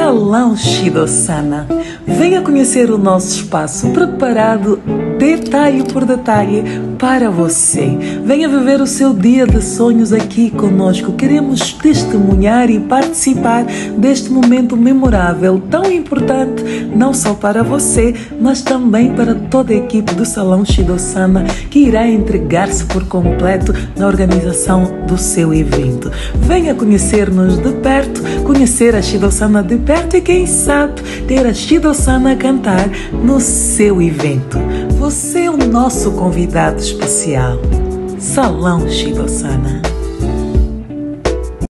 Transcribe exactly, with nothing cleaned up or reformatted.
Salão Shidosana. Venha conhecer o nosso espaço preparado detalhe por detalhe para você. Venha viver o seu dia de sonhos aqui conosco. Queremos testemunhar e participar deste momento memorável, tão importante, não só para você, mas também para toda a equipe do Salão Shidosana, que irá entregar-se por completo na organização do seu evento. Venha conhecer-nos de perto, conhecer a Shidosana de perto e, quem sabe, ter a Shidosana a cantar no seu evento. Você é o nosso convidado especial. Salão Shidosana.